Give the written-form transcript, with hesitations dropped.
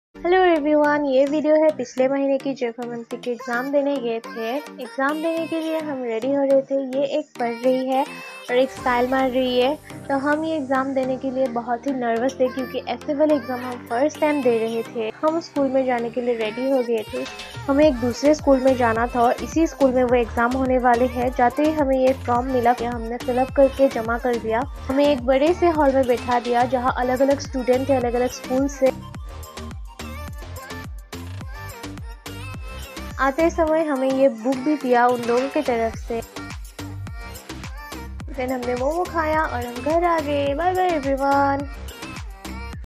Hello everyone, ये video है पिछले महीने की जब हम एमपी के एग्ज़ाम देने गए थे। एग्ज़ाम देने के लिए हम रेडी हो रहे थे। ये एक पढ़ रही है और एक स्टाइल मार रही है। तो हम ये एग्ज़ाम देने के लिए बहुत ही नर्वस थे क्योंकि ऐसे वाले एग्ज़ाम हम फर्स्ट टाइम दे रहे थे। हम स्कूल में जाने के लिए रेडी हो गए थे। हमें एक दूसरे स्कूल में जाना था और इसी स्कूल में वो एग्ज़ाम होने वाले हैं। जाते ही हमें ये फॉर्म मिला कि हमने फिलअप करके जमा कर दिया। हमें एक बड़े से हॉल में बैठा दिया जहाँ अलग अलग स्टूडेंट थे, अलग अलग स्कूल से। आते समय हमें ये बुक भी दिया उन लोगों की तरफ से। फिर हमने मोमो खाया और हम घर आ गए। Bye bye everyone.